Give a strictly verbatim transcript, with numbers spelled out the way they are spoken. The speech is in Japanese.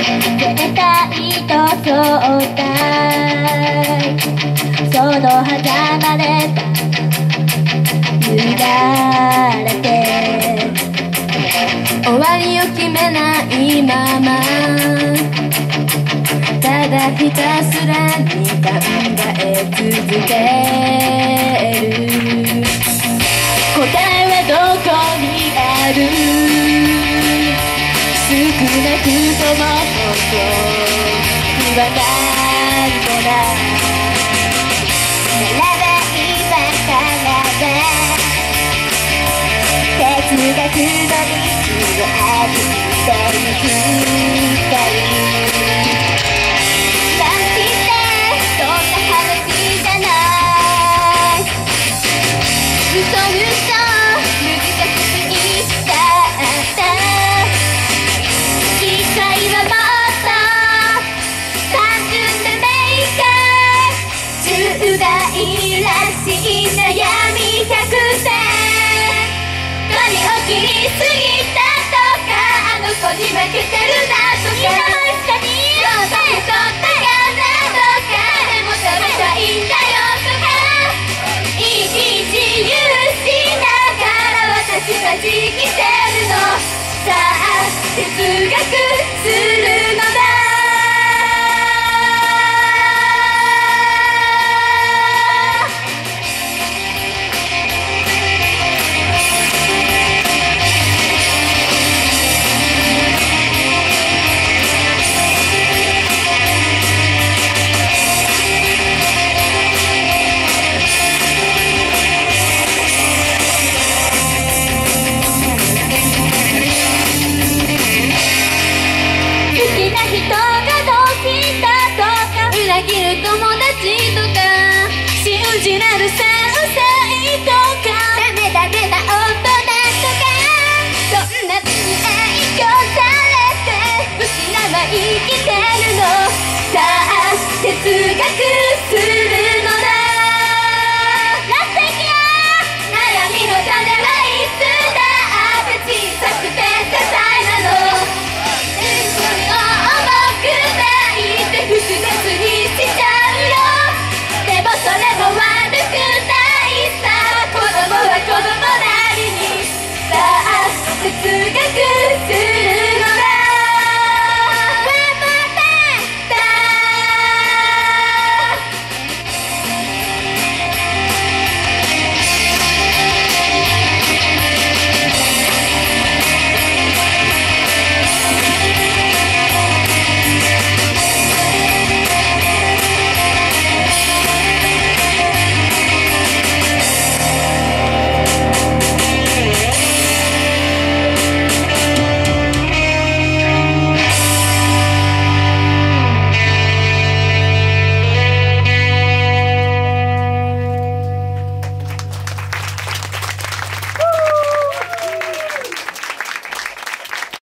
絶対と相対、その狭間で乱れて終わりを決めないまま、ただひたすらに考え続ける。答えはどこにある？少なくとも本当にわかるのだ。ならば今からだ、哲学の道を歩いていく光。